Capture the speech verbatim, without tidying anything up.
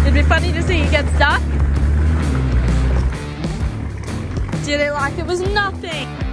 It'd be funny to see you get stuck. Did it like it was nothing.